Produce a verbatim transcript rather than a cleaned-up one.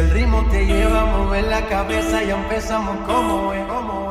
el ritmo te lleva a mover la cabeza, ya empezamos como es, como es.